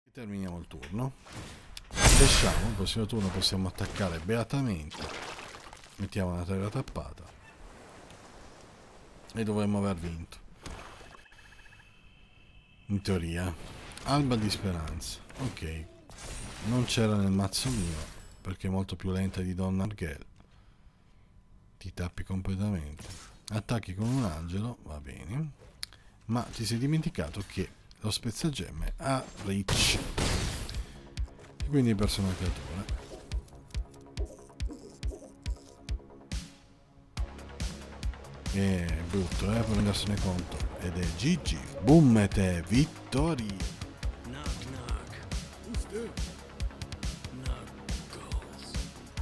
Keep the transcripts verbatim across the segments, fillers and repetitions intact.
Terminiamo il turno. Lasciamo, il prossimo turno possiamo attaccare beatamente. Mettiamo una terra tappata. E dovremmo aver vinto. In teoria. Alba di speranza. Ok. Non c'era nel mazzo mio, perché è molto più lenta di Donna Argel. Ti tappi completamente. Attacchi con un angelo, va bene. Ma ti sei dimenticato che lo spezzagemme ha reach. Quindi persona creatura. È brutto, eh, per rendersene conto. Ed è G G. Boom e te, vittoria. Knock knock. Who's there? Knuckles.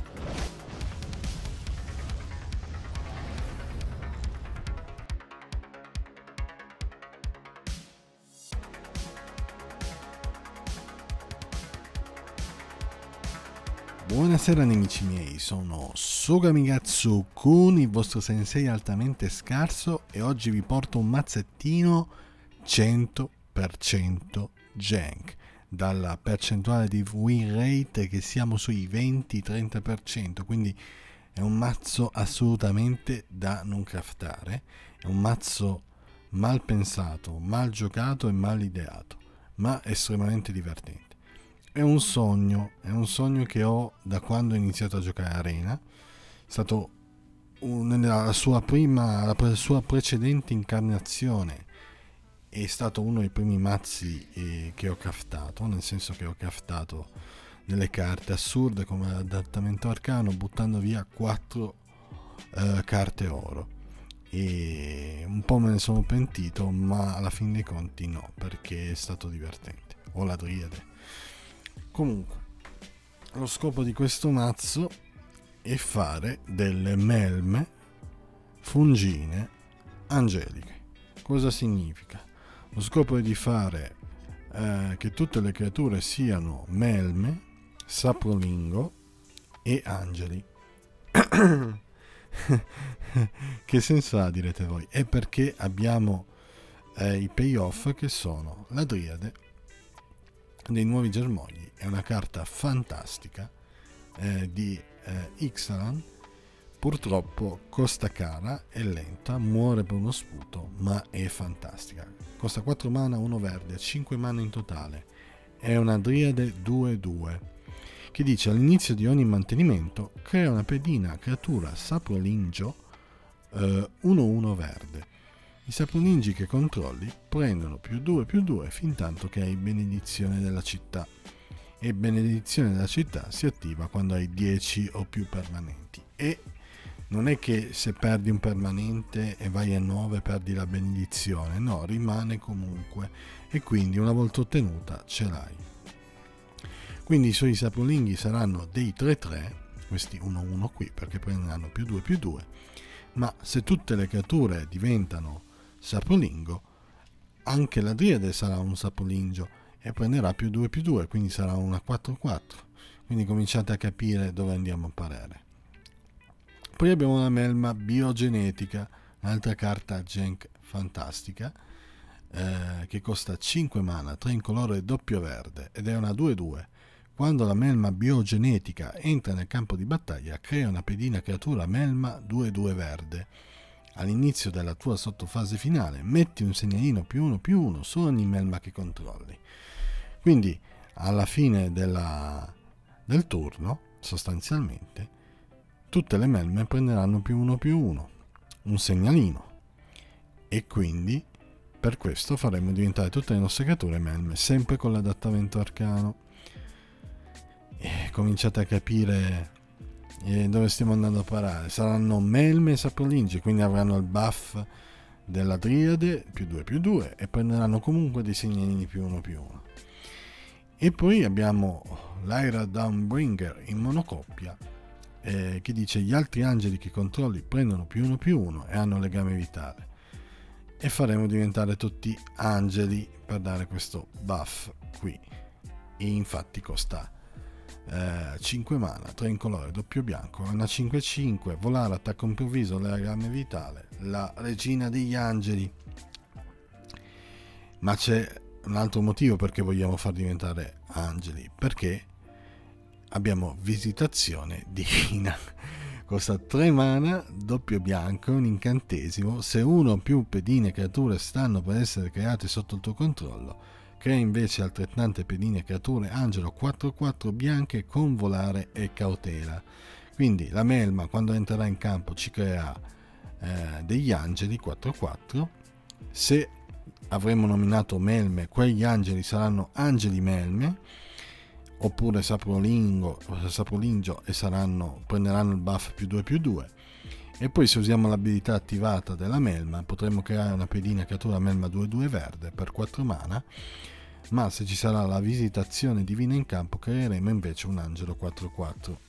Buonasera nemici miei, sono Sugamigatsu-kun, il vostro sensei altamente scarso, e oggi vi porto un mazzettino cento per cento Jank, dalla percentuale di win rate che siamo sui venti trenta per cento, quindi è un mazzo assolutamente da non craftare, è un mazzo mal pensato, mal giocato e mal ideato, ma estremamente divertente. È un sogno, è un sogno che ho da quando ho iniziato a giocare Arena. È stato un, nella sua prima, la pre, sua precedente incarnazione. È stato uno dei primi mazzi eh, che ho craftato, nel senso che ho craftato delle carte assurde come l'adattamento arcano, buttando via quattro eh, carte oro. E un po' me ne sono pentito, ma alla fin dei conti no, perché è stato divertente. Ho la Driade. Comunque, lo scopo di questo mazzo è fare delle melme fungine angeliche. Cosa significa? Lo scopo è di fare eh, che tutte le creature siano melme, saprolingo e angeli. Che senso ha, direte voi? È perché abbiamo eh, i payoff che sono la Driade dei nuovi germogli. È una carta fantastica eh, di eh, Ixalan. Purtroppo costa cara, è lenta, muore per uno sputo, ma è fantastica. Costa quattro mana, uno verde, cinque mana in totale. È una Driade due due che dice: all'inizio di ogni mantenimento crea una pedina creatura saprolingio eh, uno uno verde. I saprolingi che controlli prendono più due più due fin tanto che hai benedizione della città, e benedizione della città si attiva quando hai dieci o più permanenti. E non è che se perdi un permanente e vai a nove perdi la benedizione, no, rimane comunque, e quindi una volta ottenuta ce l'hai. Quindi i suoi saprolinghi saranno dei tre tre, questi uno uno qui, perché prenderanno più due più due, ma se tutte le creature diventano saprolingo, anche la Driade sarà un saprolingio e prenderà più due più due, quindi sarà una quattro quattro. Quindi cominciate a capire dove andiamo a parere. Poi abbiamo la melma biogenetica, un'altra carta Jank fantastica, eh, che costa cinque mana, tre incolore e doppio verde, ed è una due due. Quando la melma biogenetica entra nel campo di battaglia, crea una pedina creatura melma due due verde. All'inizio della tua sottofase finale metti un segnalino più uno più uno su ogni melma che controlli. Quindi alla fine della, del turno, sostanzialmente, tutte le melme prenderanno più uno più uno, un segnalino, e quindi per questo faremo diventare tutte le nostre creature melme, sempre con l'adattamento arcano. E cominciate a capire e dove stiamo andando a parare. Saranno melme e saprolingi, quindi avranno il buff della Driade più due più due e prenderanno comunque dei segnalini più uno più uno. E poi abbiamo l'Aira Downbringer in monocoppia, eh, che dice: gli altri angeli che controlli prendono più uno più uno e hanno legame vitale, e faremo diventare tutti angeli per dare questo buff qui. E infatti costa Eh, cinque mana, tre incolore, doppio bianco, una cinque cinque, volare, attacco improvviso, legame vitale, la regina degli angeli. Ma c'è un altro motivo perché vogliamo far diventare angeli, perché abbiamo visitazione divina. Costa tre mana, doppio bianco, un incantesimo. Se uno o più pedine creature stanno per essere create sotto il tuo controllo, crea invece altrettante pedine creature angelo quattro quattro bianche con volare e cautela. Quindi la melma, quando entrerà in campo, ci crea eh, degli angeli quattro quattro. Se avremo nominato melme, quegli angeli saranno angeli melme, oppure saprolingo, saprolingio, e saranno, prenderanno il buff più due più due. E poi se usiamo l'abilità attivata della melma potremo creare una pedina creatura melma due due verde per quattro mana, ma se ci sarà la visitazione divina in campo creeremo invece un angelo quattro quattro.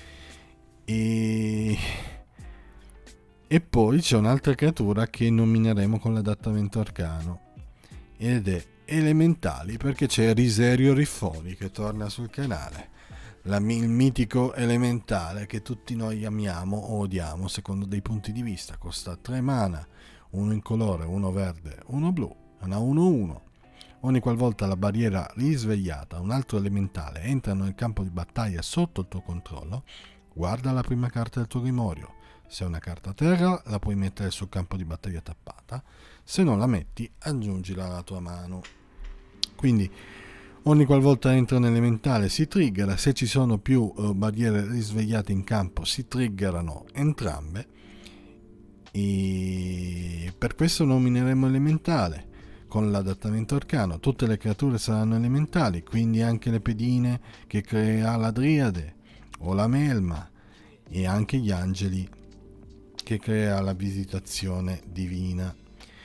E... e poi c'è un'altra creatura che nomineremo con l'adattamento arcano, ed è elementali, perché c'è Riserio Riffoni che torna sul canale, la, il mitico elementale che tutti noi amiamo o odiamo secondo dei punti di vista. Costa tre mana, uno in colore, uno verde, uno blu, una uno uno. Ogni qualvolta la barriera risvegliata, un altro elementale, entra nel campo di battaglia sotto il tuo controllo, guarda la prima carta del tuo grimorio. Se è una carta terra la puoi mettere sul campo di battaglia tappata, se non la metti aggiungila alla tua mano. Quindi ogni qualvolta entra un elementale si triggera. Se ci sono più uh, barriere risvegliate in campo si triggerano entrambe, e per questo nomineremo elementale con l'adattamento arcano. Tutte le creature saranno elementali, quindi anche le pedine che crea la Driade o la melma, e anche gli angeli che crea la visitazione divina.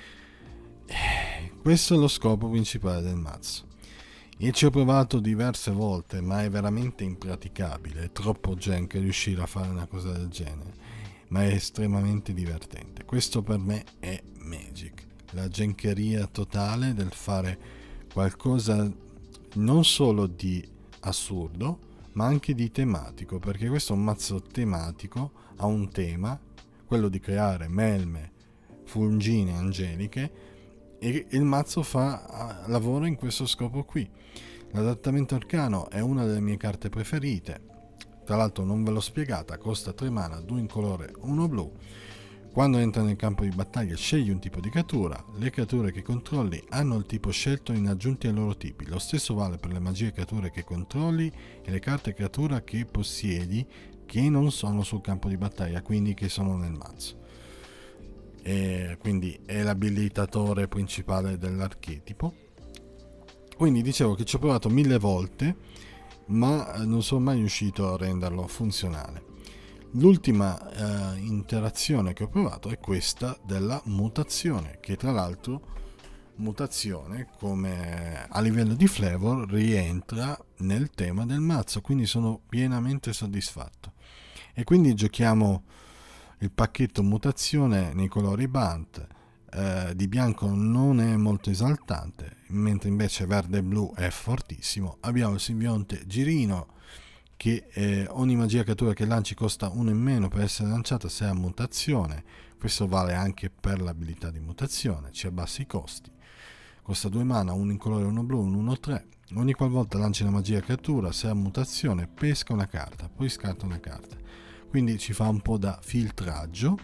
Questo è lo scopo principale del mazzo. Io ci ho provato diverse volte, ma è veramente impraticabile, è troppo gen che riuscire a fare una cosa del genere, ma è estremamente divertente. Questo per me è Magic, la gencheria totale del fare qualcosa non solo di assurdo, ma anche di tematico, perché questo è un mazzo tematico, ha un tema, quello di creare melme, fungine angeliche, e il mazzo fa lavoro in questo scopo qui. L'adattamento arcano è una delle mie carte preferite, tra l'altro non ve l'ho spiegata, costa tre mana, due in colore, uno blu. Quando entra nel campo di battaglia scegli un tipo di creatura, le creature che controlli hanno il tipo scelto in aggiunti ai loro tipi. Lo stesso vale per le magie creature che controlli e le carte creatura che possiedi che non sono sul campo di battaglia, quindi che sono nel mazzo. E quindi è l'abilitatore principale dell'archetipo. Quindi dicevo che ci ho provato mille volte, ma non sono mai riuscito a renderlo funzionale. L'ultima eh, interazione che ho provato è questa della mutazione, che tra l'altro mutazione come a livello di flavor rientra nel tema del mazzo, quindi sono pienamente soddisfatto. E quindi giochiamo il pacchetto mutazione nei colori Bant. Eh, di bianco non è molto esaltante, mentre invece verde e blu è fortissimo. Abbiamo il simbionte Girino, che eh, ogni magia creatura che lanci costa uno in meno per essere lanciata se ha mutazione. Questo vale anche per l'abilità di mutazione, ci abbassa i costi. Costa due mana, uno in colore, uno blu, un uno tre. Ogni qualvolta lanci una magia creatura, se ha mutazione pesca una carta, poi scarta una carta. Quindi ci fa un po' da filtraggio.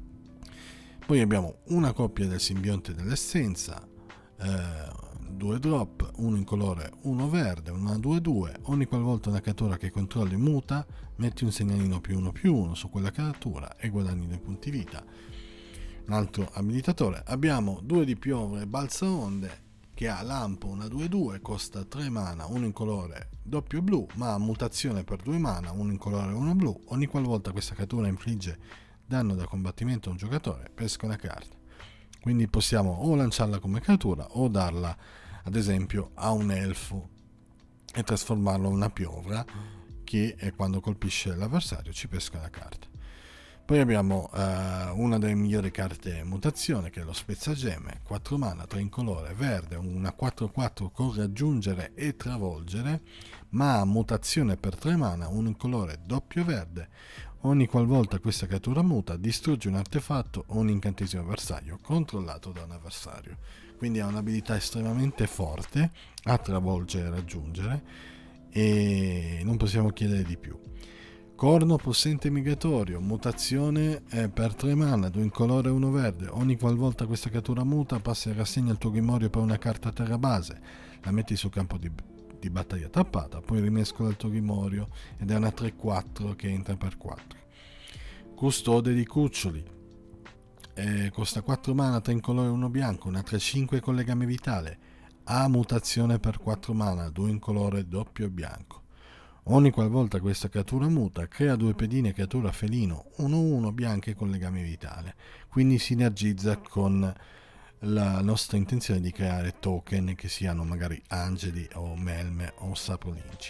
Poi abbiamo una coppia del simbionte dell'essenza, eh, due drop, uno in colore, uno verde, una due due. Ogni qualvolta una creatura che controlli muta, metti un segnalino più uno più uno su quella creatura e guadagni due punti vita. Un altro abilitatore, abbiamo due di piovre balzaonde, che ha lampo, una due due, costa tre mana, uno in colore, doppio blu, ma ha mutazione per due mana, uno in colore, uno blu. Ogni qualvolta questa creatura infligge danno da combattimento a un giocatore, pesca una carta. Quindi possiamo o lanciarla come creatura o darla ad esempio a un elfo e trasformarlo in una piovra che è quando colpisce l'avversario ci pesca la carta. Poi abbiamo uh, una delle migliori carte mutazione, che è lo Spezzagemme, quattro mana, tre in colore, verde, una quattro quattro con raggiungere e travolgere, ma ha mutazione per tre mana, uno in colore, doppio verde. Ogni qualvolta questa creatura muta, distrugge un artefatto o un incantesimo avversario controllato da un avversario. quindi ha un'abilità estremamente forte a travolgere e raggiungere, e non possiamo chiedere di più. Corno possente migratorio, mutazione eh, per tre mana, due incolore e uno verde. Ogni qualvolta questa creatura muta, passa e rassegna il tuo grimorio per una carta terra base, la metti sul campo di, di battaglia tappata, poi rimescola il tuo grimorio, ed è una tre quattro che entra per quattro. Custode di cuccioli, eh, costa quattro mana, tre incolore e uno bianco, una tre cinque con legame vitale, ha mutazione per quattro mana, due incolore doppio bianco. Ogni qualvolta questa creatura muta, crea due pedine creatura felino uno uno bianche con legame vitale, quindi sinergizza con la nostra intenzione di creare token che siano magari angeli o melme o sapolinci.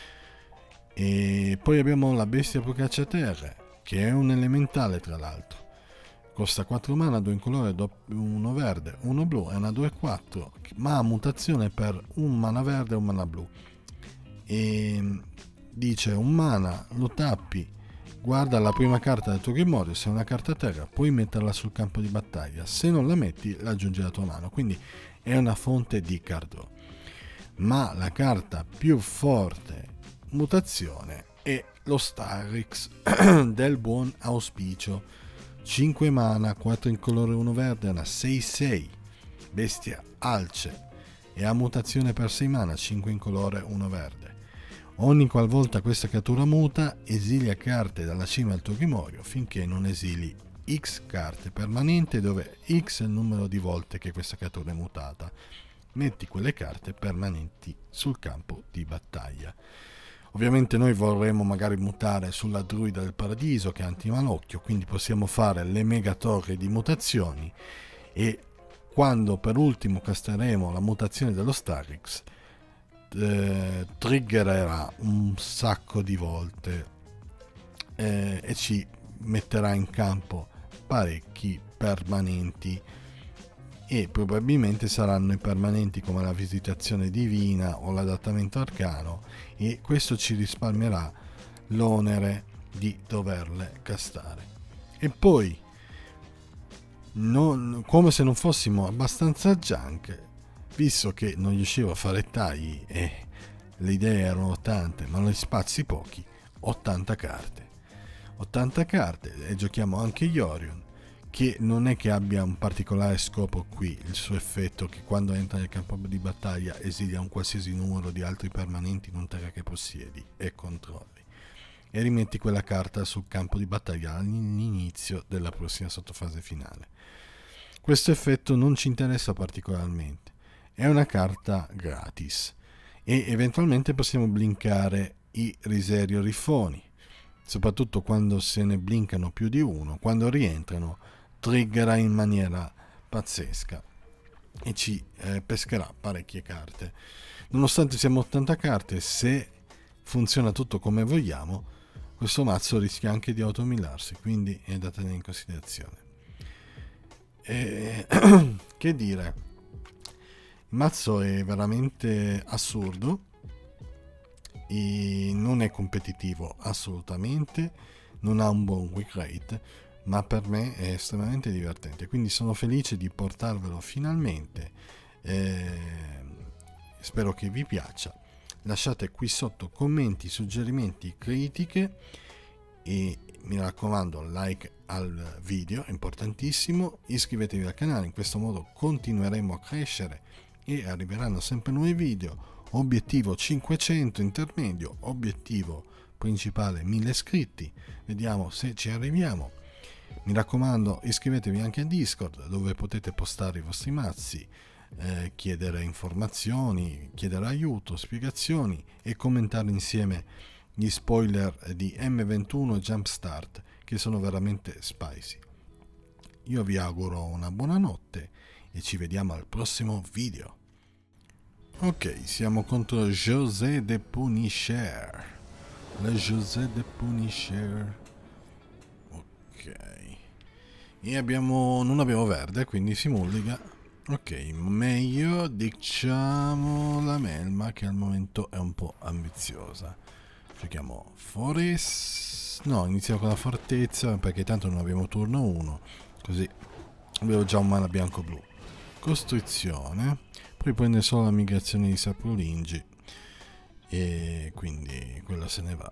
E poi abbiamo la bestia procacciaterre, che è un elementale tra l'altro, costa quattro mana, due incolore, uno verde, uno blu, è una due quattro, ma ha mutazione per un mana verde e un mana blu. E dice un mana, lo tappi, guarda la prima carta del tuo grimorio, se è una carta terra puoi metterla sul campo di battaglia, se non la metti la aggiungi alla tua mano, quindi è una fonte di card draw. Ma la carta più forte mutazione è lo Starrix del buon auspicio, cinque mana, quattro incolore e uno verde, una sei sei, bestia alce, e ha mutazione per sei mana, cinque incolore e uno verde. Ogni qualvolta questa creatura muta, esilia carte dalla cima del tuo grimorio finché non esili X carte permanenti, dove X è il numero di volte che questa creatura è mutata. Metti quelle carte permanenti sul campo di battaglia. Ovviamente noi vorremmo magari mutare sulla druida del paradiso che è antimalocchio, quindi possiamo fare le mega torri di mutazioni, e quando per ultimo casteremo la mutazione dello Starrix, Eh, triggererà un sacco di volte eh, e ci metterà in campo parecchi permanenti, e probabilmente saranno i permanenti come la visitazione divina o l'adattamento arcano, e questo ci risparmierà l'onere di doverle castare. E poi, non, come se non fossimo abbastanza junk, visto che non riuscivo a fare tagli e le idee erano tante ma gli spazi pochi, ottanta carte ottanta carte, e giochiamo anche Yorion, che non è che abbia un particolare scopo qui. Il suo effetto è che quando entra nel campo di battaglia esilia un qualsiasi numero di altri permanenti non terra che possiedi e controlli, e rimetti quella carta sul campo di battaglia all'inizio della prossima sottofase finale. Questo effetto non ci interessa particolarmente, è una carta gratis, e eventualmente possiamo blinkare i Riserio Rifoni, soprattutto quando se ne blinkano più di uno. Quando rientrano triggerà in maniera pazzesca e ci eh, pescherà parecchie carte. Nonostante siamo ottanta carte, se funziona tutto come vogliamo, questo mazzo rischia anche di automilarsi, quindi è da tenere in considerazione. E, che dire, il mazzo è veramente assurdo, e non è competitivo assolutamente, non ha un buon weak rate, ma per me è estremamente divertente, quindi sono felice di portarvelo finalmente. Eh, spero che vi piaccia. Lasciate qui sotto commenti, suggerimenti, critiche, e mi raccomando, like al video è importantissimo, iscrivetevi al canale, in questo modo continueremo a crescere e arriveranno sempre nuovi video. Obiettivo cinquecento intermedio, obiettivo principale mille iscritti, vediamo se ci arriviamo. Mi raccomando, iscrivetevi anche a Discord, dove potete postare i vostri mazzi, eh, chiedere informazioni, chiedere aiuto, spiegazioni e commentare insieme gli spoiler di M ventuno e Jumpstart, che sono veramente spicy. Io vi auguro una buona notte e ci vediamo al prossimo video. Ok, siamo contro José de Punisher. La José de Punisher. Ok. E abbiamo, non abbiamo verde, quindi si mulliga. Ok, meglio diciamo la melma, che al momento è un po' ambiziosa. Giochiamo Forest. No, iniziamo con la fortezza, perché tanto non abbiamo turno uno. Così abbiamo già un mana bianco-blu. costrizione, poi prende solo la migrazione di saprolingi e quindi quella se ne va.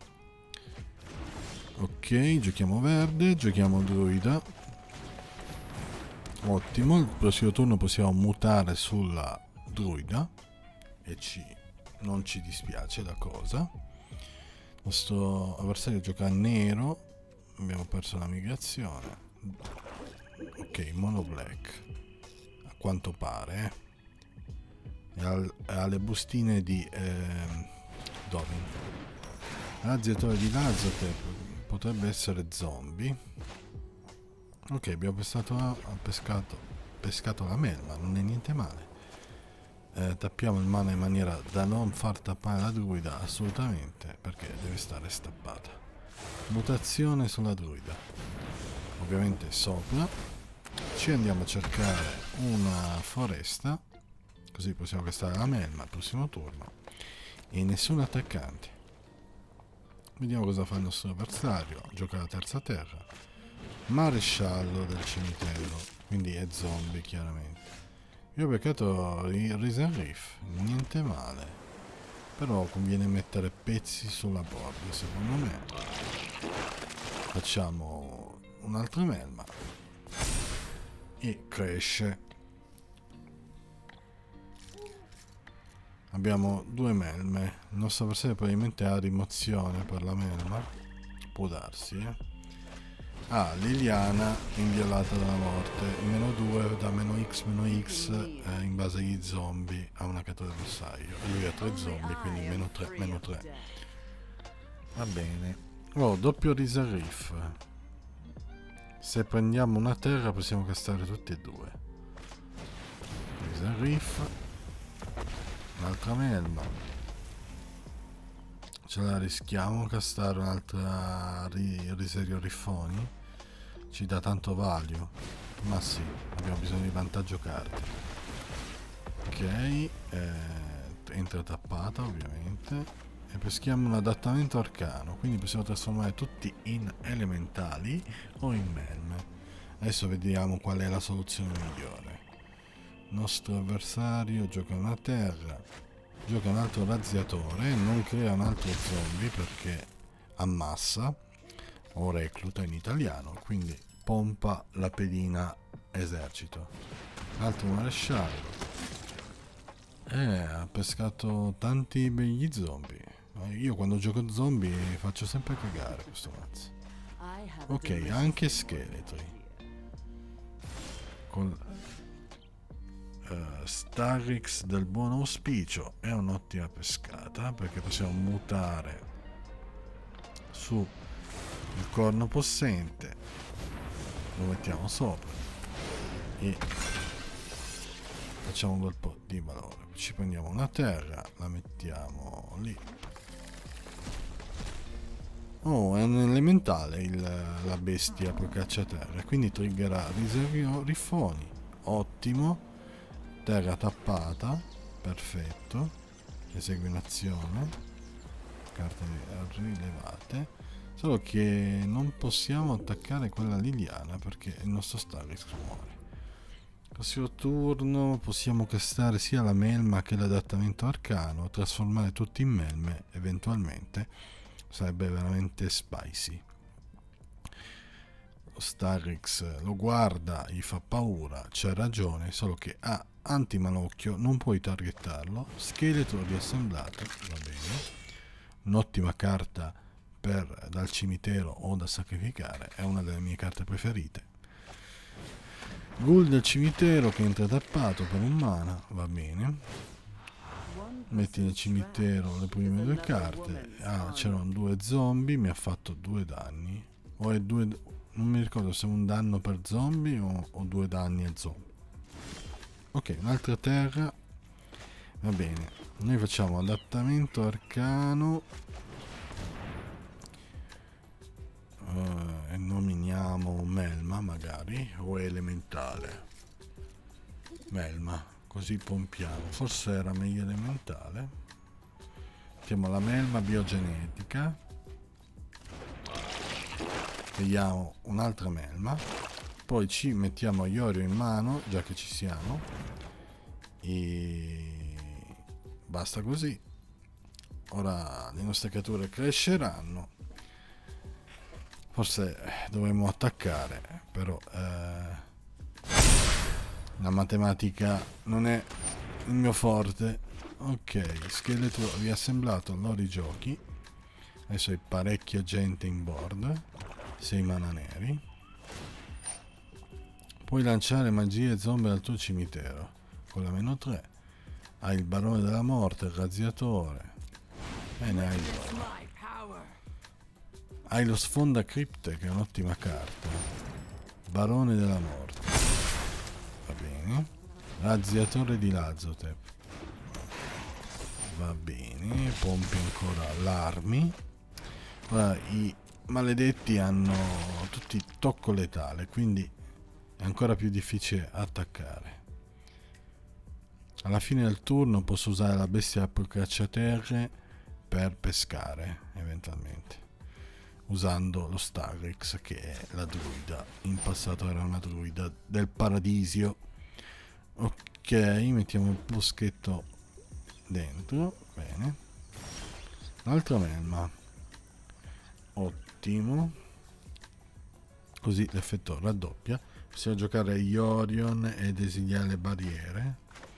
Ok, giochiamo verde, giochiamo druida. Ottimo, il prossimo turno possiamo mutare sulla druida e ci, non ci dispiace la cosa. Il nostro avversario gioca a nero, abbiamo perso la migrazione. Ok, mono black, a quanto pare, eh. e ha le bustine di eh, Dovin. Razziatore di Lazotep potrebbe essere zombie. Ok, abbiamo pescato, pescato, pescato la melma, non è niente male. Eh, tappiamo il mana in maniera da non far tappare la druida assolutamente, perché deve stare stappata. Mutazione sulla druida, ovviamente sopra. Ci andiamo a cercare una foresta, così possiamo castare la melma al prossimo turno. E nessun attaccante. Vediamo cosa fa il nostro avversario. Gioca la terza terra. Maresciallo del cimitero, quindi è zombie chiaramente. Io ho beccato Risen Reef, niente male, però conviene mettere pezzi sulla board secondo me. Facciamo un'altra melma e cresce. Abbiamo due melme, il nostro avversario probabilmente ha rimozione per la melma, può darsi, eh. Ah, Liliana inviolata dalla morte, meno due da meno x meno x eh, in base agli zombie a una carta d'avversario. E lui ha tre zombie, quindi meno tre, meno tre. Va bene. Oh, doppio Risen Reef. Se prendiamo una terra possiamo castare tutti e due. Risen Reef. Un'altra melma. Ce la rischiamo a castare un'altra ri riserio riffoni? Ci dà tanto value, ma sì, abbiamo bisogno di vantaggio carte. Ok, eh, entra tappata ovviamente e peschiamo un adattamento arcano, quindi possiamo trasformare tutti in elementali o in melme. Adesso vediamo qual è la soluzione migliore. Il nostro avversario gioca una terra, gioca un altro razziatore, non crea un altro zombie perché ammassa o recluta in italiano, quindi pompa la pedina esercito. Altro maresciallo. Eh, ha pescato tanti begli zombie. Io quando gioco zombie faccio sempre cagare questo mazzo. Ok, anche scheletri. Con uh, Starrix del buon auspicio è un'ottima pescata perché possiamo mutare su il corno possente, lo mettiamo sopra e facciamo un bel po' di valore. Ci prendiamo una terra, la mettiamo lì. Oh, è un elementale il, la bestia per cacciaterra, quindi triggerà riservio riffoni. Ottimo. Terra tappata, perfetto. Esegue un'azione, carte rilevate. Solo che non possiamo attaccare quella Liliana perché il nostro Starrix muore. Prossimo turno possiamo castare sia la melma che l'adattamento arcano, trasformare tutti in melme eventualmente. Sarebbe veramente spicy. Lo Starrix lo guarda, gli fa paura, c'è ragione, solo che ha antimanocchio, non puoi targettarlo. Scheletro riassemblato, va bene. Un'ottima carta per dal cimitero o da sacrificare, è una delle mie carte preferite. Ghoul del cimitero che entra tappato per un mana, va bene. Metti nel cimitero le prime due carte. Ah, c'erano due zombie, mi ha fatto due danni. O è due, non mi ricordo se è un danno per zombie o, o due danni a zombie. Ok, un'altra terra. Va bene, noi facciamo adattamento arcano. Uh, e nominiamo Melma magari, o elementale. Melma, così pompiamo. Forse era meglio elementale. Mettiamo la melma biogenetica. Vediamo un'altra melma. poi ci mettiamo Iorio in mano, già che ci siamo, e basta così. Ora le nostre creature cresceranno. Forse dovremmo attaccare, però eh, la matematica non è il mio forte. Ok, scheletro riassemblato, loro i giochi. Adesso hai parecchia gente in board. sei mana neri. Puoi lanciare magie e zombie al tuo cimitero con la meno tre. Hai il barone della morte, il razziatore. E ne hai due. Hai lo sfonda cripte, che è un'ottima carta. Barone della morte. Va bene. Razziatore di Lazotep. Va bene. Pompi ancora l'armi. Ora i maledetti hanno tutti tocco letale, quindi è ancora più difficile attaccare. Alla fine del turno posso usare la bestia cacciaterre per pescare eventualmente, usando lo Starrix, che è la druida. In passato era una druida del paradisio. Ok, mettiamo il boschetto dentro. Bene. Un'altra melma. Ottimo. Così l'effetto raddoppia. Possiamo giocare Iorion ed esiliare le barriere.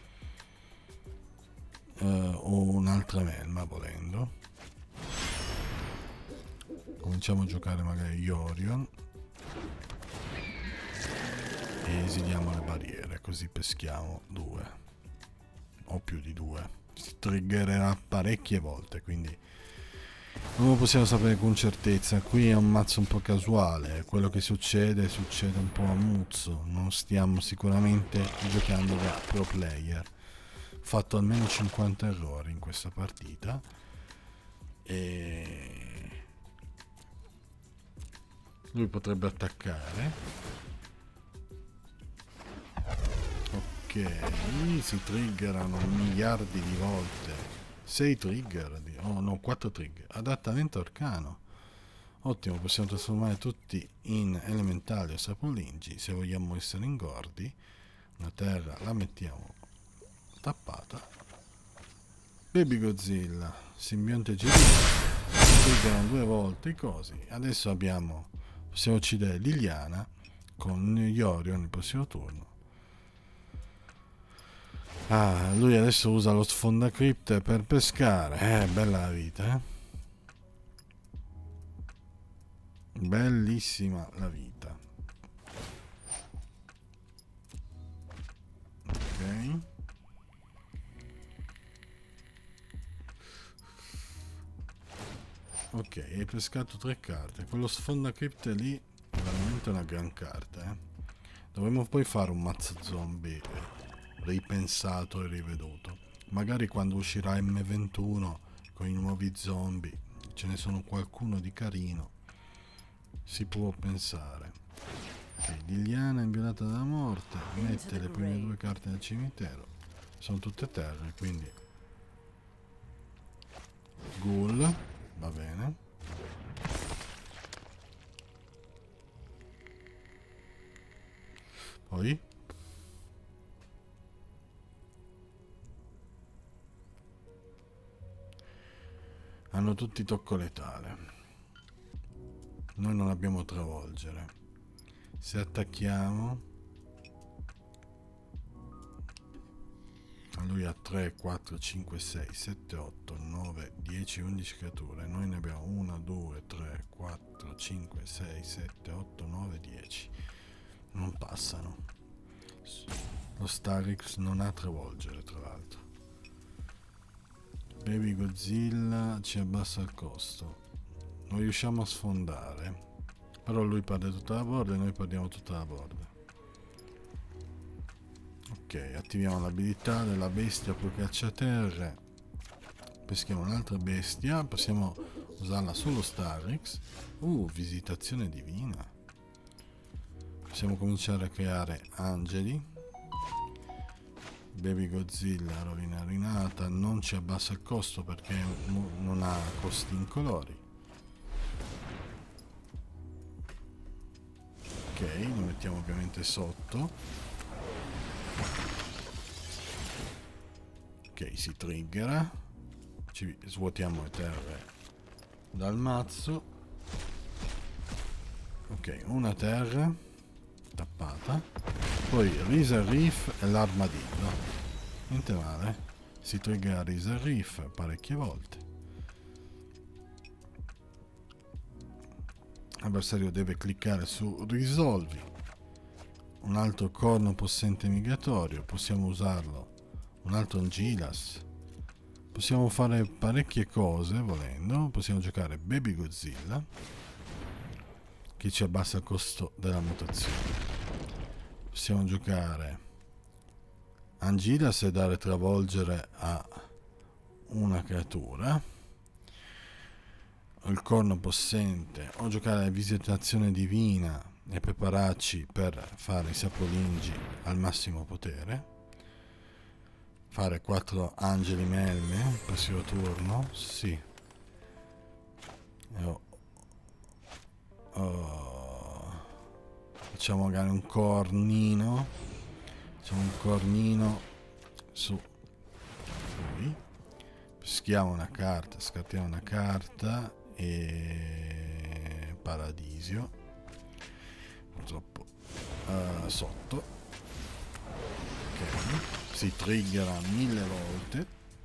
Uh, o un'altra melma volendo. Cominciamo a giocare magari Iorion e esiliamo le barriere, così peschiamo due o più di due. Si triggererà parecchie volte, quindi non lo possiamo sapere con certezza. Qui è un mazzo un po' casuale, quello che succede succede un po' a muzzo, non stiamo sicuramente giocando da pro player. Ho fatto almeno cinquanta errori in questa partita e lui potrebbe attaccare. Ok, si triggerano miliardi di volte. sei trigger, di, oh no, quattro trigger. Adattamento arcano. Ottimo, possiamo trasformare tutti in elementali o sapolingi. Se vogliamo essere ingordi, una terra la mettiamo tappata. Baby Godzilla, simbionte G D, si triggerano due volte i cosi. Adesso abbiamo, possiamo uccidere Liliana con Iorio nel prossimo turno. Ah, lui adesso usa lo sfondacripte per pescare. Eh, bella la vita, eh? Bellissima la vita. Ok. Ok, hai pescato tre carte. Quello sfondacripte lì è veramente una gran carta, eh? Dovremmo poi fare un mazzo zombie ripensato e riveduto. Magari quando uscirà M ventuno con i nuovi zombie, ce ne sono qualcuno di carino, si può pensare. Ok, Liliana inviolata dalla morte, mette le prime due carte nel cimitero, sono tutte terre, quindi Ghoul, va bene. Poi hanno tutti tocco letale. Noi non abbiamo travolgere. Se attacchiamo, lui ha tre, quattro, cinque, sei, sette, otto, nove, dieci, undici creature. Noi ne abbiamo uno, due, tre, quattro, cinque, sei, sette, otto, nove, dieci. Non passano. Lo Starrix non ha travolgere, tra l'altro. Baby Godzilla ci abbassa il costo. Non riusciamo a sfondare, però lui perde tutta la board e noi perdiamo tutta la board. Ok, attiviamo l'abilità della bestia poi cacciaterre. Peschiamo un'altra bestia. Possiamo usarla sullo Starrix. Uh, visitazione divina. Possiamo cominciare a creare angeli. Baby Godzilla, rovina rinata, non ci abbassa il costo perché non ha costi incolori. Ok, lo mettiamo ovviamente sotto. Ok, si triggera. Ci svuotiamo le terre dal mazzo. Ok, una terra tappata. Poi Riser Reef e l'armadillo. Niente male. Si triggera Riser Reef parecchie volte. L'avversario deve cliccare su risolvi. Un altro corno possente migratorio. Possiamo usarlo. Un altro Angilas. Possiamo fare parecchie cose volendo. Possiamo giocare Baby Godzilla, che ci abbassa il costo della mutazione. Possiamo giocare Angilas e dare travolgere a una creatura. Il corno possente, o giocare la visitazione divina e prepararci per fare i sapolingi al massimo potere. Fare quattro angeli melme prossimo turno, sì. Oh. Oh. Facciamo magari un cornino. Facciamo un cornino su lui. Peschiamo una carta, scattiamo una carta e Paradisio. Purtroppo uh, sotto. Ok. Si triggera mille volte.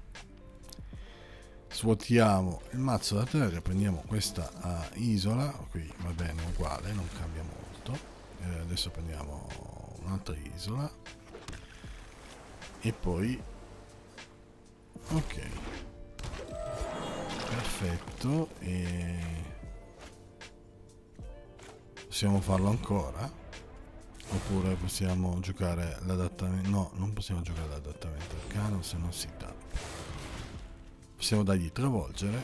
Svuotiamo il mazzo da terra, prendiamo questa uh, isola, qui va bene uguale, non cambia molto. Eh, adesso prendiamo un'altra isola e poi ok, perfetto. E possiamo farlo ancora? Oppure possiamo giocare l'adattamento? No, non possiamo giocare l'adattamento arcano, se non si tappa. Possiamo dargli travolgere.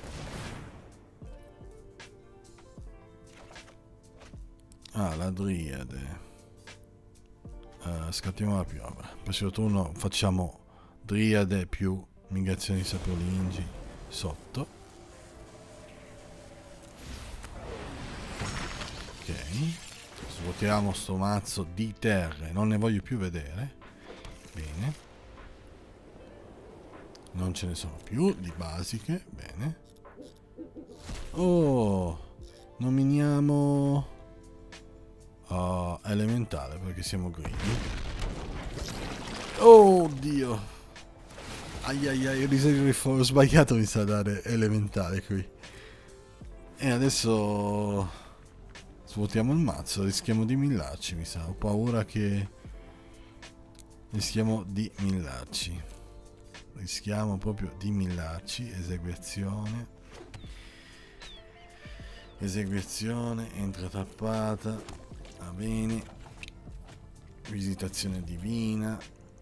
Ah, la Driade. Uh, scattiamo la piova. Prossimo turno facciamo Driade più migrazioni sapolingi sotto. Ok. Svuotiamo sto mazzo di terre, non ne voglio più vedere. Bene. Non ce ne sono più di basiche. Bene. Oh, nominiamo uh, elementale perché siamo greedy. Oh Dio. Ai ai ai, ho sbagliato, mi sa dare elementale qui. E adesso svuotiamo il mazzo, rischiamo di millarci, mi sa. Ho paura che rischiamo di millarci. Rischiamo proprio di millarci. Esecuzione. Esecuzione, entra tappata. Va bene. Visitazione divina.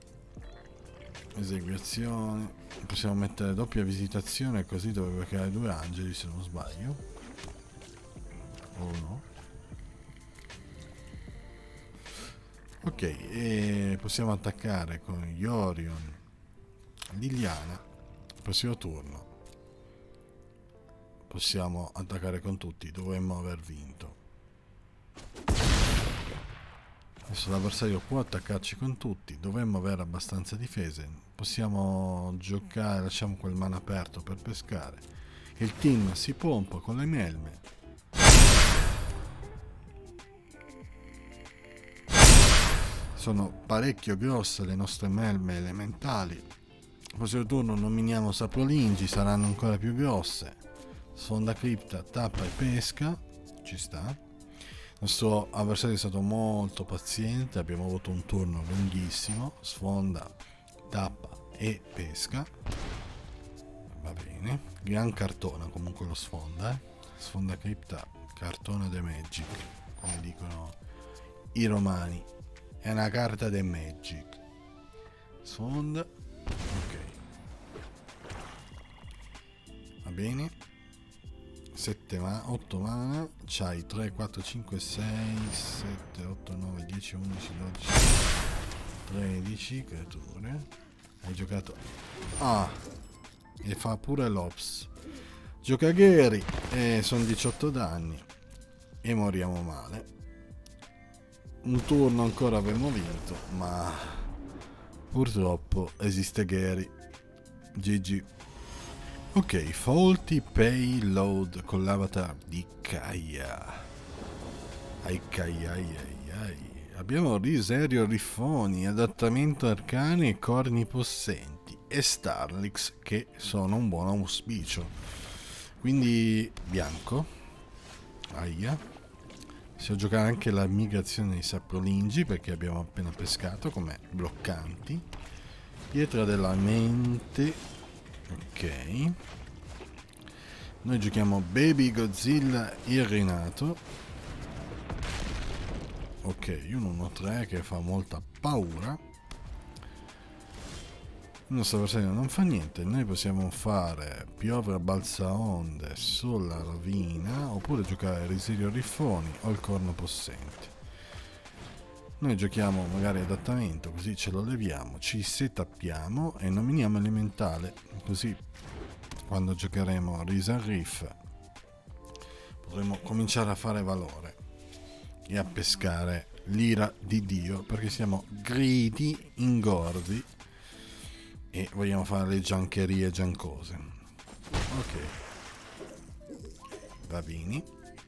Esecuzione. Possiamo mettere doppia visitazione, così dovrebbe creare due angeli se non sbaglio. O no? Ok, e possiamo attaccare con Yorion, Liliana. Prossimo turno possiamo attaccare con tutti, dovremmo aver vinto. Adesso l'avversario può attaccarci con tutti, dovremmo avere abbastanza difese. Possiamo giocare, lasciamo quel mano aperto per pescare. Il team si pompa con le melme. Sono parecchio grosse le nostre melme elementali. Il prossimo turno nominiamo sapolingi, saranno ancora più grosse. Sfonda cripta, tappa e pesca. Ci sta. Il nostro avversario è stato molto paziente, abbiamo avuto un turno lunghissimo. Sfonda, tappa e pesca. Va bene. Gran cartona comunque lo sfonda. Eh? Sfonda cripta, cartona de Magic, come dicono i romani. È una carta de Magic. Sfonda. Ok. Va bene. sette ma otto mana. C'hai tre, quattro, cinque, sei, sette, otto, nove, dieci, undici, dodici, tredici creature. Hai giocato. Ah. E fa pure l'Ops. Gioca Gary. E sono diciotto danni. E moriamo male. un turno ancora avremmo vinto, ma purtroppo esiste Gary. G G. Ok, faulty payload con l'avatar di Kaia. Ai Kaia ai ai ai. Abbiamo Riserio Riffoni, adattamento arcani e corni possenti e Starlix che sono un buon auspicio. Quindi bianco. Aia. Si può giocare anche la migrazione dei saprolingi perché abbiamo appena pescato come bloccanti. Pietra della mente. Ok. Noi giochiamo Baby Godzilla il rinato. Ok, un uno tre che fa molta paura. Il nostro avversario non fa niente. Noi possiamo fare piovra balzaonde sulla rovina oppure giocare Risirio Riffoni o il corno possente. Noi giochiamo magari adattamento, così ce lo leviamo, ci setappiamo e nominiamo elementale, così quando giocheremo Risa Riff potremo cominciare a fare valore e a pescare l'ira di Dio, perché siamo gridi, ingordi e vogliamo fare le giancherie giancose. Ok, Vavini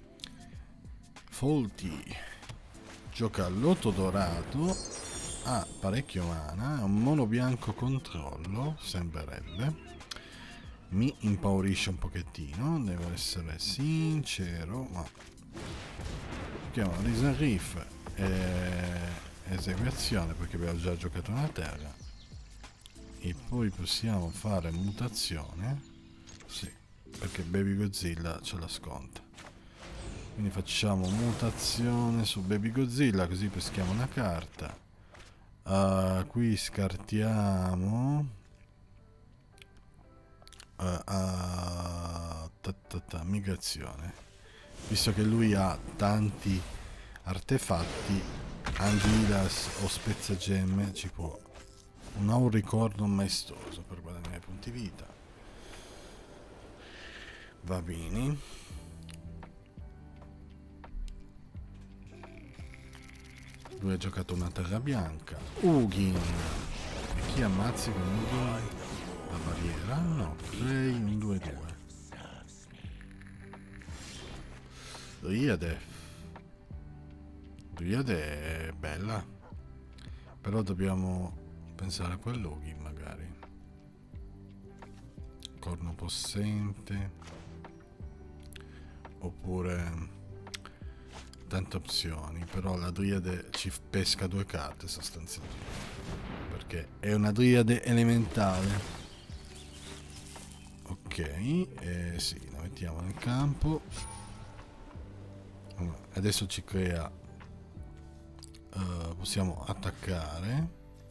Folti gioca all'otto dorato, ha parecchio mana, è un mono bianco controllo, sembrerebbe. Mi impaurisce un pochettino, devo essere sincero, ma chiamo Risa Riff e esecuzione perché abbiamo già giocato una terra. E poi possiamo fare mutazione, sì, perché Baby Godzilla ce la sconta. Quindi facciamo mutazione su Baby Godzilla, così peschiamo una carta. Uh, qui scartiamo uh, uh, ta ta ta, migrazione. Visto che lui ha tanti artefatti, Angilas o Spezzagemme ci può un auricorno maestoso per guadagnare punti vita. Va bene. Lui ha giocato una terra bianca. Ugin. E chi ammazzi con Ugin? La barriera? No, crei un due due. Riade. Riade è bella. Però dobbiamo pensare a quell'Ugin magari. Corno possente. Oppure tante opzioni, però la Driade ci pesca due carte sostanzialmente, perché è una Driade elementale. Ok, eh, sì, la mettiamo nel campo. Adesso ci crea, uh, possiamo attaccare,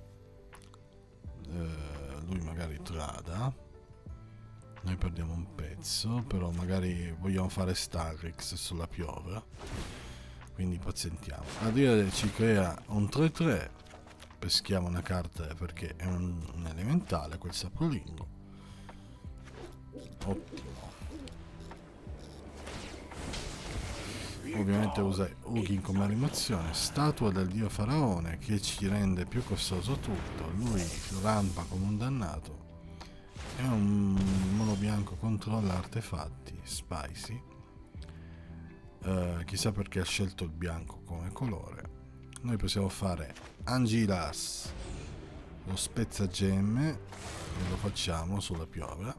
uh, lui magari trada, noi perdiamo un pezzo, però magari vogliamo fare Starrix sulla piovra. Quindi pazientiamo. La Driade ci crea un tre tre. Peschiamo una carta perché è un, un elementale quel saprolingo. Ottimo. Ovviamente usa Ugin come animazione. Statua del dio faraone che ci rende più costoso tutto. Lui rampa come un dannato. È un mono bianco, controlla artefatti. Spicy. Uh, chissà perché ha scelto il bianco come colore. Noi possiamo fare Angilas, lo spezzagemme, e lo facciamo sulla piovra.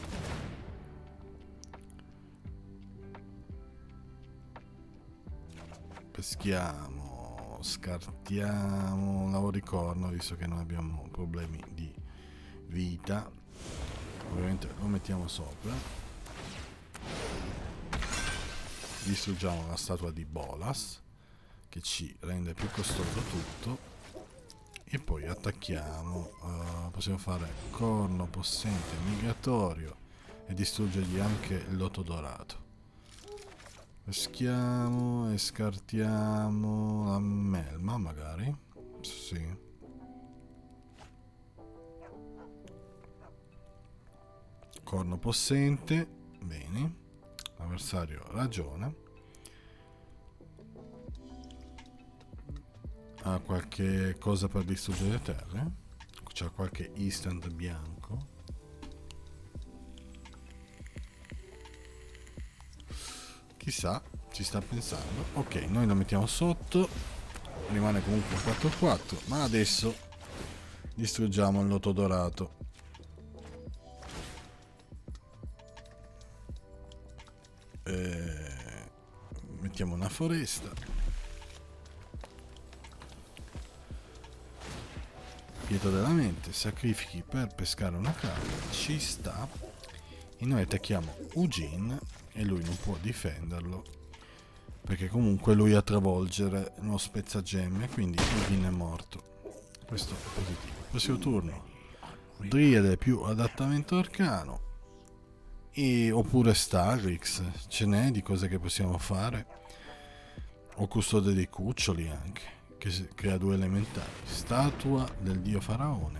Peschiamo, scartiamo l'auricorno, visto che non abbiamo problemi di vita. Ovviamente lo mettiamo sopra. Distruggiamo la statua di Bolas che ci rende più costoso tutto e poi attacchiamo. Uh, possiamo fare corno possente migratorio e distruggergli anche il loto dorato. Peschiamo e scartiamo la melma magari, sì. Corno possente, bene. L'avversario ragiona. ha qualche cosa per distruggere terre? C'ha qualche instant bianco? Chissà, ci sta pensando. Ok, noi lo mettiamo sotto, rimane comunque un quattro quattro, ma adesso distruggiamo il loto dorato. Eh, mettiamo una foresta. Pietra della mente, sacrifichi per pescare una carta, ci sta. E noi attacchiamo Ugin e lui non può difenderlo, perché comunque lui a travolgere lo spezzagemme, quindi Ugin è morto. Questo è positivo. Prossimo turno, Driade più adattamento arcano, e, oppure Starrix, ce n'è di cose che possiamo fare. O custode dei cuccioli anche, che crea due elementali. Statua del dio faraone.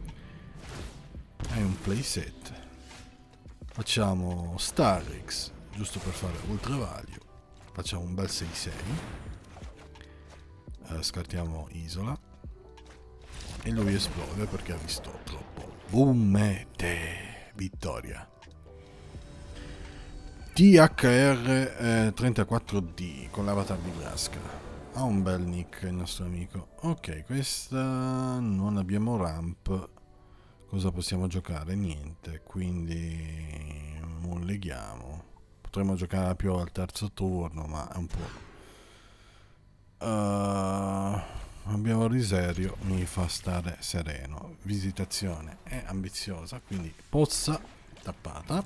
È un playset. Facciamo Starrix, giusto per fare ultra value. Facciamo un bel sei sei. Eh, scartiamo Isola. E lui esplode perché ha visto troppo. Boomete! Vittoria. T H R eh, trentaquattro D con l'avatar di Vraska. Ha un bel nick il nostro amico. Ok, questa non abbiamo ramp. Cosa possiamo giocare? Niente, quindi molleghiamo. Potremmo giocare più al terzo turno, ma è un po'... Uh, abbiamo Riserio, mi fa stare sereno. Visitazione è ambiziosa, quindi pozza tappata.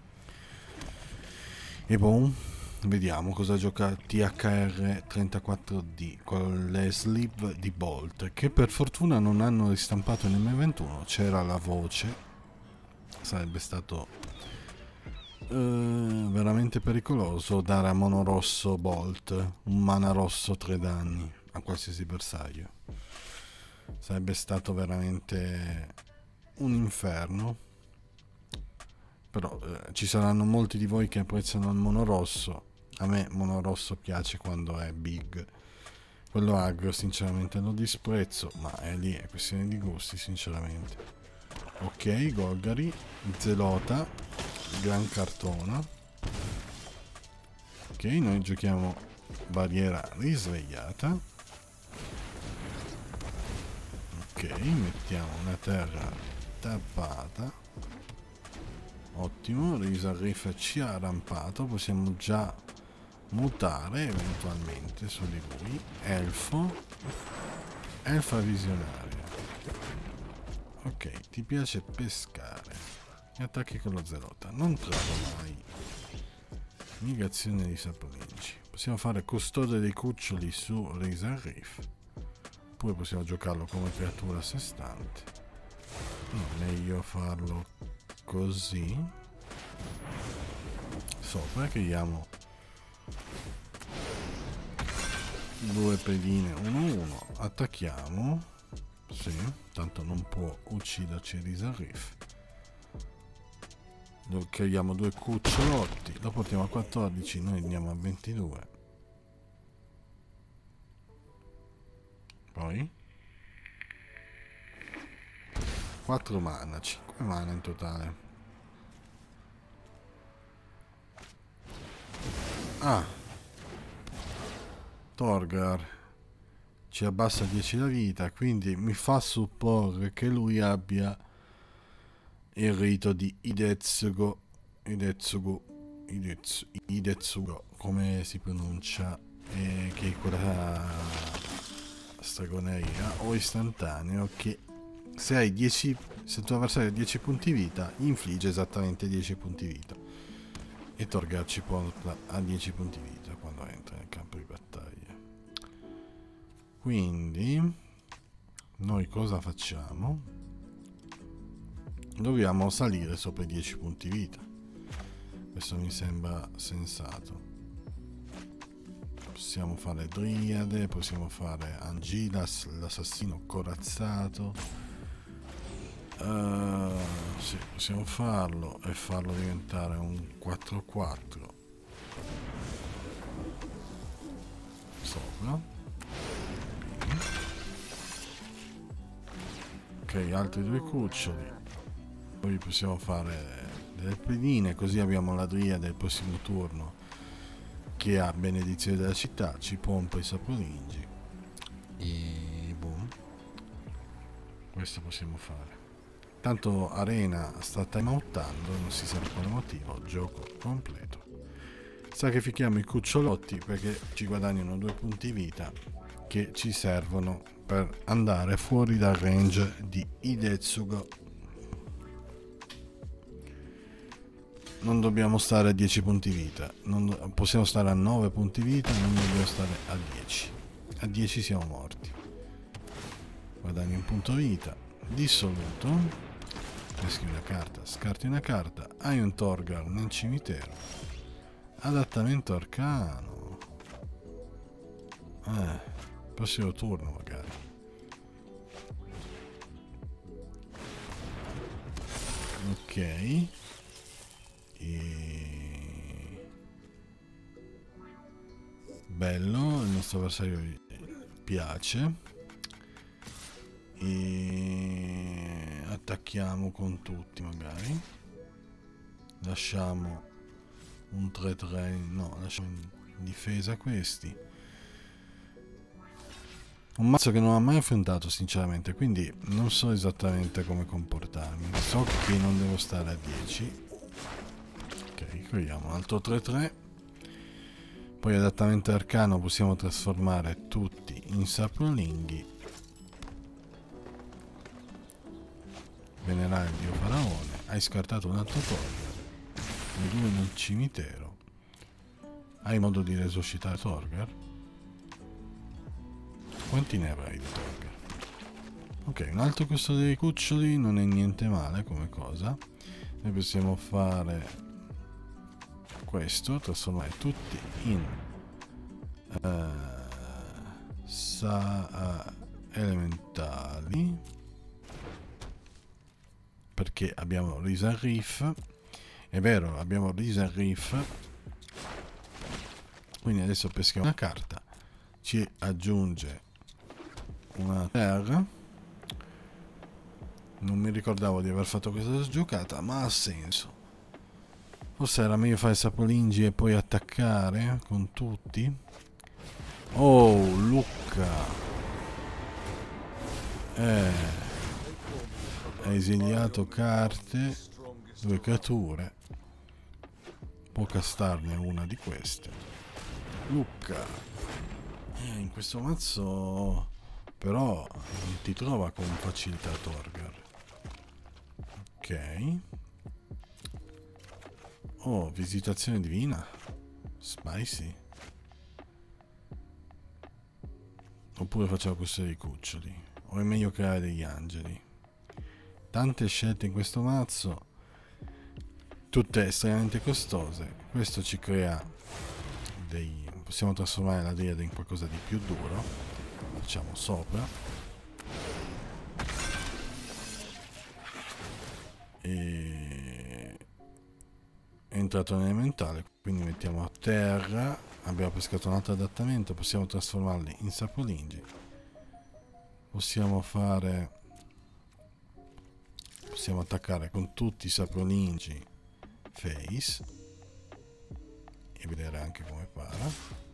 E boom, vediamo cosa gioca T H R trentaquattro D con le sleeve di Bolt, che per fortuna non hanno ristampato nell'M ventuno. C'era la voce, sarebbe stato uh, veramente pericoloso dare a mono rosso Bolt un mana rosso tre danni a qualsiasi bersaglio. Sarebbe stato veramente un inferno. Però eh, ci saranno molti di voi che apprezzano il mono rosso. A me mono rosso piace quando è big. Quello aggro sinceramente lo disprezzo, ma è lì, è questione di gusti sinceramente. Ok, Golgari, Zelota, Gran Cartona. Ok, noi giochiamo barriera risvegliata. Ok, mettiamo una terra tappata. Ottimo, Risarriff ci ha rampato, possiamo già mutare eventualmente su di lui. Elfo, elfa visionaria. Ok, ti piace pescare e attacchi con lo Zelota. Non trovo mai negazione di saporinci. Possiamo fare custode dei cuccioli su Risarriff, oppure possiamo giocarlo come creatura a sé stante. No, meglio farlo così sopra, creiamo due pedine uno uno, attacchiamo, sì, tanto non può ucciderci Risarriff, creiamo due cucciolotti, lo portiamo a quattordici, noi andiamo a ventidue, poi quattro mana, cinque mana in totale. Ah, Torgar ci abbassa dieci la vita, quindi mi fa supporre che lui abbia il rito di Idetsugo, Idetsugo, Idetsu, Idetsugo, come si pronuncia, eh, che è quella stregoneria o istantaneo che se hai dieci, se il tuo avversario ha dieci punti vita, infligge esattamente dieci punti vita. E Torgar ci porta a dieci punti vita quando entra nel campo di battaglia. Quindi noi cosa facciamo? Dobbiamo salire sopra i dieci punti vita. Questo mi sembra sensato. Possiamo fare Driade, possiamo fare Angilas, l'assassino corazzato. Uh, sì, possiamo farlo e farlo diventare un quattro quattro sopra. Ok, altri due cuccioli. Poi possiamo fare delle pedine, così abbiamo la dria del prossimo turno che ha benedizione della città, ci pompa i saporingi e boom, questo possiamo fare. Tanto Arena sta timeoutando, non si sa per quale motivo. Gioco completo. Sacrifichiamo i cucciolotti perché ci guadagnano due punti vita che ci servono per andare fuori dal range di Hidetsugo. Non dobbiamo stare a dieci punti vita, non possiamo stare a nove punti vita, non dobbiamo stare a dieci. A dieci siamo morti. Guadagni un punto vita. Dissoluto. Peschi una carta, scarti una carta. Hai un Torgal nel cimitero. Adattamento arcano. Eh, prossimo turno magari. Ok. E... bello, il nostro avversario piace. E attacchiamo con tutti magari. Lasciamo un tre tre, no, lasciamo in difesa questi. Un mazzo che non ho mai affrontato sinceramente, quindi non so esattamente come comportarmi. So che non devo stare a dieci. Ok, cogliamo un altro tre tre. Poi adattamento arcano, possiamo trasformare tutti in saprolinghi. Venerare il dio faraone. Hai scartato un altro Torgar. Due nel cimitero. Hai modo di resuscitare Torgar? Quanti ne avrai di Torgar? Ok, un altro costo dei cuccioli non è niente male come cosa. Noi possiamo fare questo, trasformare tutti in uh, sa, uh, elementali, perché abbiamo Risen Reef. È vero, abbiamo Risen Reef, quindi adesso peschiamo una carta, ci aggiunge una terra. Non mi ricordavo di aver fatto questa giocata, ma ha senso. Forse era meglio fare sapolingi e poi attaccare con tutti. Oh, Lucca. Eh, ha esiliato carte, due creature. Può castarne una di queste. Lucca. Eh, in questo mazzo però non ti trova con facilità Torgar. Ok. Oh, visitazione divina. Spicy. Oppure facciamo questo dei cuccioli. O è meglio creare degli angeli. Tante scelte in questo mazzo. Tutte estremamente costose. Questo ci crea dei... possiamo trasformare la Driade in qualcosa di più duro. Facciamo sopra. E... è entrato nell'elementale, quindi mettiamo a terra. Abbiamo pescato un altro adattamento. Possiamo trasformarli in sapolingi. Possiamo fare... possiamo attaccare con tutti i sapolingi face e vedere anche come para.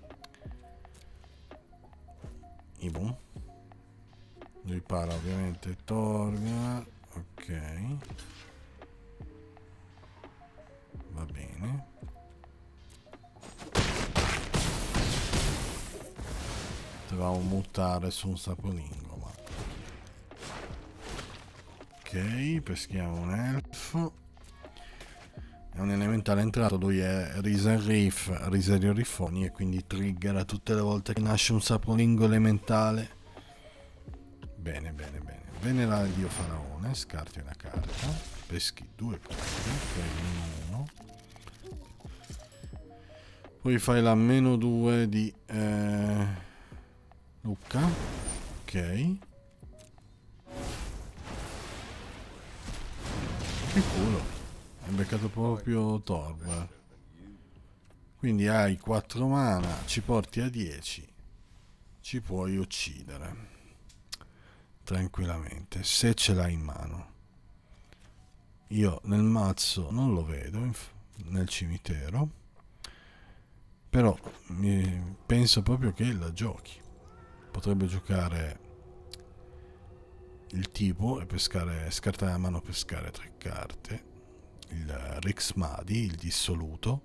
E boom. Lui para ovviamente Torgar. Ok, va bene. Potevamo mutare su un sapolingo, ma ok, peschiamo un elfo. È un elementale entrato, lui è Risen Reef, Riserio Rifoni, e quindi trigger tutte le volte che nasce un sapolingo elementale. Bene, bene, bene. Venerare il dio faraone, scarti una carta, peschi due punti, prendi uno. Poi fai la meno due di eh, Lucca. Ok. Che culo. Hai beccato proprio Torvar. Quindi hai quattro mana, ci porti a dieci, ci puoi uccidere. tranquillamente, se ce l'hai in mano. Io nel mazzo non lo vedo nel cimitero, però mi penso proprio che la giochi. Potrebbe giocare il tipo e pescare, scartare a mano, pescare tre carte, il Rixmadi, il dissoluto.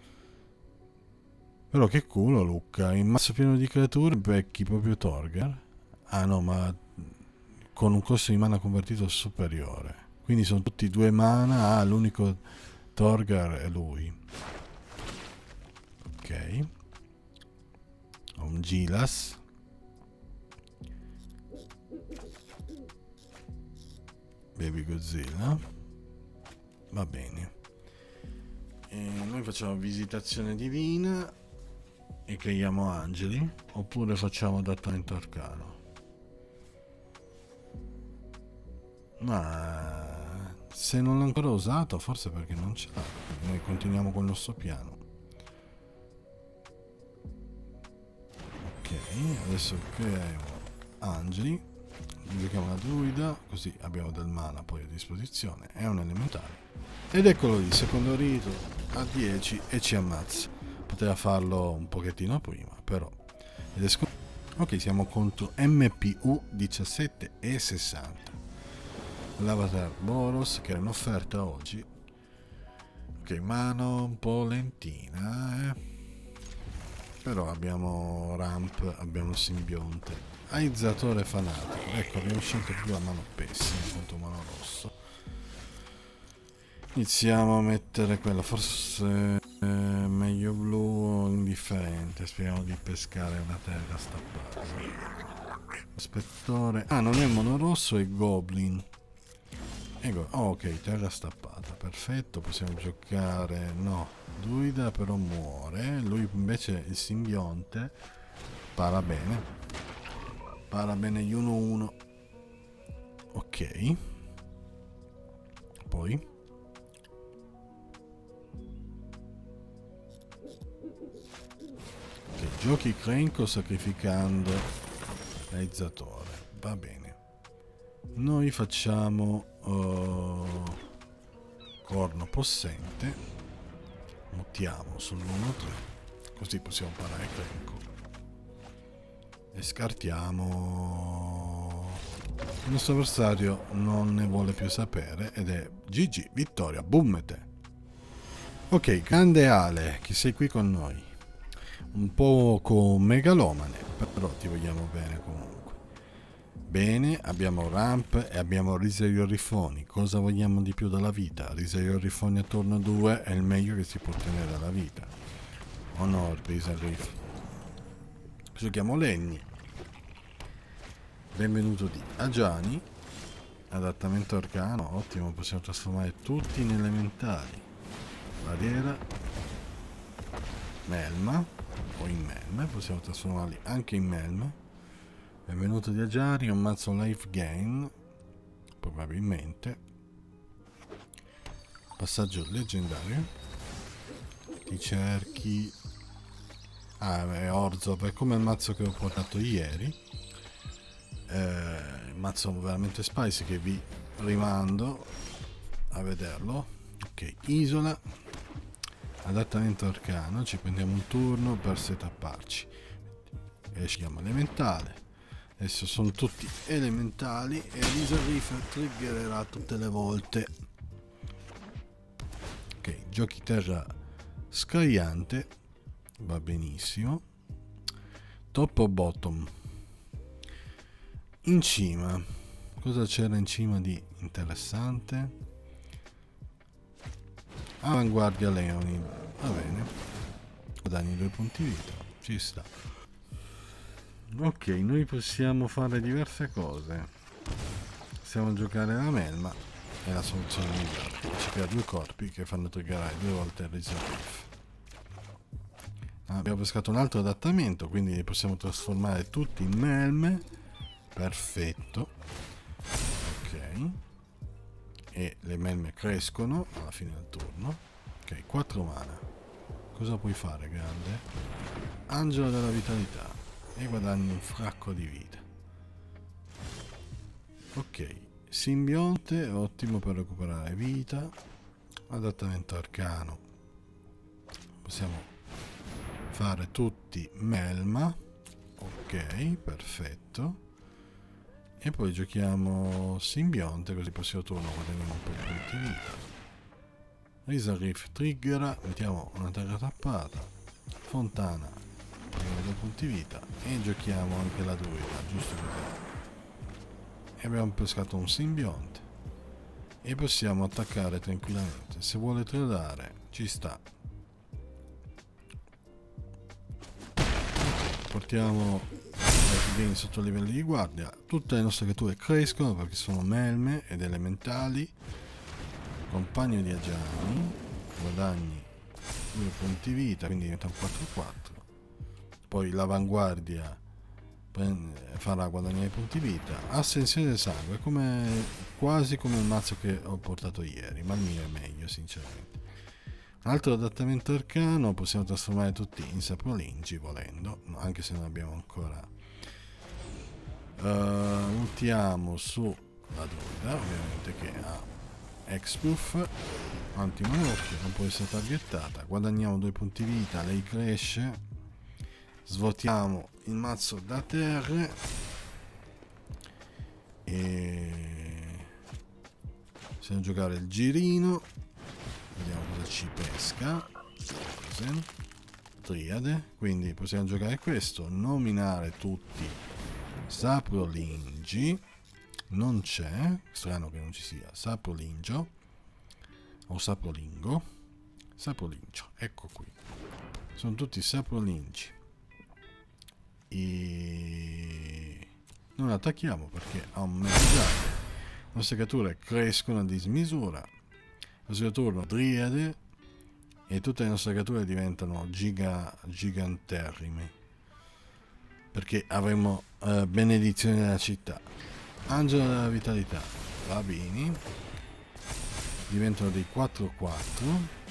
Però che culo, Luca, in mazzo pieno di creature becchi proprio Torghar. Ah no, ma con un costo di mana convertito superiore, quindi sono tutti due mana. Ah, l'unico Torghar è lui. Ok, ho un Gilas. Baby Godzilla. Va bene. E noi facciamo visitazione divina e creiamo angeli, oppure facciamo adattamento arcano. Ma se non l'ho ancora usato, forse perché non ce l'ha. Noi continuiamo con il nostro piano. Ok, adesso creiamo angeli. Giochiamo la druida, così abbiamo del mana poi a disposizione. È un elementare. Ed eccolo lì, secondo rito a dieci e ci ammazza. Poteva farlo un pochettino prima, però. Ed è sc- ok, siamo contro M P U diciassette e sessanta. L'avatar Boros, che era in offerta oggi. Ok, mano un po' lentina, eh. Però abbiamo ramp, abbiamo simbionte. Aizzatore fanatico. Ecco, abbiamo scelto più la mano pessima contro mano rosso. Iniziamo a mettere quella, forse eh, meglio blu o indifferente. Speriamo di pescare una terra stappata. Aspettore. Ah, non è mono rosso, è goblin. Ecco. Oh, ok, terra stappata. Perfetto, possiamo giocare. No, druida però muore. Lui invece, il simbionte, para bene. Para bene gli uno uno. Ok. Poi ok, giochi Krenko sacrificando l'aizzatore. Va bene. Noi facciamo uh, corno possente. Muttiamo sull'uno tre. Così possiamo parare Krenko. E scartiamo. Il nostro avversario non ne vuole più sapere ed è G G, vittoria, boomete. Ok, grande Ale, che sei qui con noi. Un poco megalomane, però ti vogliamo bene comunque. Bene, abbiamo ramp e abbiamo Riseo Rifoni. Cosa vogliamo di più dalla vita? Riseo Rifoni a turno due è il meglio che si può ottenere dalla vita. Honor, Riseo Rifoni. Giochiamo legni. Benvenuto di Agiani. Adattamento arcano, ottimo, possiamo trasformare tutti in elementali. Barriera, melma o in melme, possiamo trasformarli anche in melme. Benvenuto di Agiani, un mazzo life gain, probabilmente. Passaggio leggendario. Ti cerchi. Ah, è Orzhov, è come il mazzo che ho portato ieri. Eh, mazzo veramente spicy che vi rimando a vederlo. Ok, isola, adattamento arcano, ci prendiamo un turno per setapparci e scegliamo elementale. Adesso sono tutti elementali e Elisa Reaper triggererà tutte le volte. Ok, giochi terra scariante, va benissimo. Top o bottom? In cima, cosa c'era in cima di interessante? Avanguardia Leoni, va bene. Guadagni due punti vita, ci sta. Ok, noi possiamo fare diverse cose. Possiamo giocare la melma, è la soluzione migliore. Ci crea due corpi che fanno triggerare due volte il Reserve. Abbiamo pescato un altro adattamento, quindi li possiamo trasformare tutti in melme. Perfetto. Ok. E le melme crescono alla fine del turno. Ok, quattro mana. Cosa puoi fare, grande? Angelo della vitalità. E guadagni un fracco di vita. Ok, simbionte, ottimo per recuperare vita. Adattamento arcano, possiamo fare tutti melma. Ok, perfetto. E poi giochiamo simbionte, così prossimo turno guadagniamo un po' di punti vita. Risa Riff triggera, mettiamo una terra tappata. Fontana, prendiamo due punti vita. E giochiamo anche la druida, giusto così. E abbiamo pescato un simbionte. E possiamo attaccare tranquillamente. Se vuole tradare, ci sta. Portiamo vieni sotto il livello di guardia. Tutte le nostre creature crescono perché sono melme ed elementali. Compagno di Agiani, guadagni due punti vita, quindi diventa un quattro quattro. Poi l'avanguardia farà guadagnare punti vita. Ascensione del sangue, come quasi come il mazzo che ho portato ieri, ma il mio è meglio sinceramente. Un altro adattamento arcano, possiamo trasformare tutti in saprolingi volendo, anche se non abbiamo ancora. Uh, ultiamo su la druida, ovviamente, che ha X-Proof, anti-monocchio, non può essere targettata. Guadagniamo due punti vita, lei cresce. Svuotiamo il mazzo da terra e possiamo giocare il girino. Vediamo cosa ci pesca. Triade, quindi possiamo giocare questo, nominare tutti saprolingi. Non c'è, strano che non ci sia saprolingio o saprolingo. Saprolingio, ecco qui, sono tutti saprolingi. E non attacchiamo perché ha un mezzato. Le nostre creature crescono a dismisura. Il nostro turno triade e tutte le nostre creature diventano giga, giganterrime perché avremo uh, benedizione della città. Angelo della vitalità, va bene, diventano dei quattro quattro.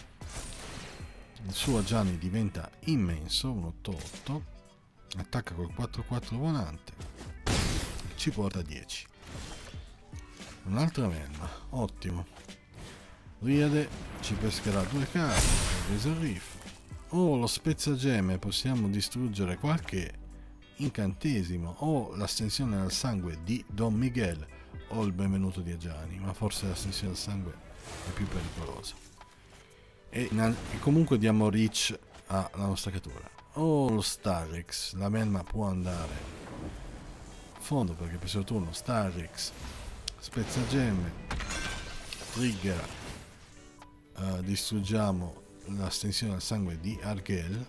Il suo Agiani diventa immenso, un otto otto, attacca col quattro quattro volante, ci porta a dieci. Un'altra melma, ottimo. Riade ci pescherà due carte, Razor Reef. Oh, lo spezzagemme, possiamo distruggere qualche incantesimo o l'ascensione al sangue di Don Miguel o il benvenuto di Agiani, ma forse l'ascensione al sangue è più pericolosa. E, e comunque diamo reach alla nostra creatura. Oh, lo Starrix, la melma può andare a fondo perché per il suo turno Starrix spezzagemme, trigger, uh, distruggiamo l'estensione al sangue di Argel,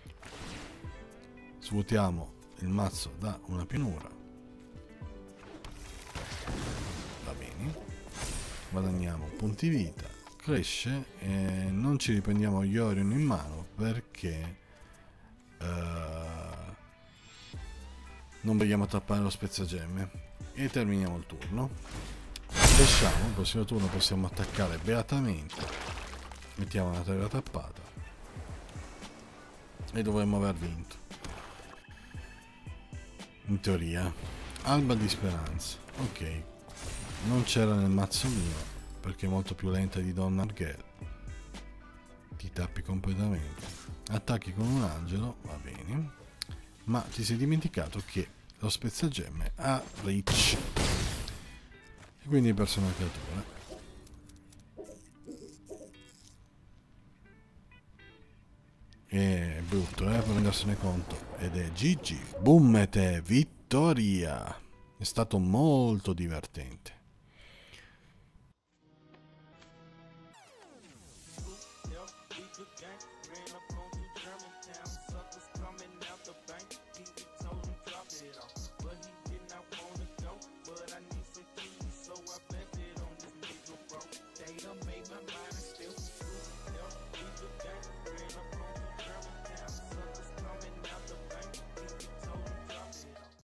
svuotiamo il mazzo da una pianura, va bene, guadagniamo punti vita, cresce e non ci riprendiamo gli Orion in mano perché uh, non vogliamo tappare lo spezzagemme e terminiamo il turno. Lasciamo, il prossimo turno possiamo attaccare beatamente, mettiamo una terra tappata e dovremmo aver vinto in teoria. Alba di speranza, ok, non c'era nel mazzo mio perché è molto più lenta di Donna Argel, ti tappi completamente, attacchi con un angelo, va bene, ma ti sei dimenticato che lo spezzagemme ha reach e quindi perso una creatura. È brutto, eh, per rendersene conto. Ed è G G. Boom e te, vittoria. È stato molto divertente. Made my mind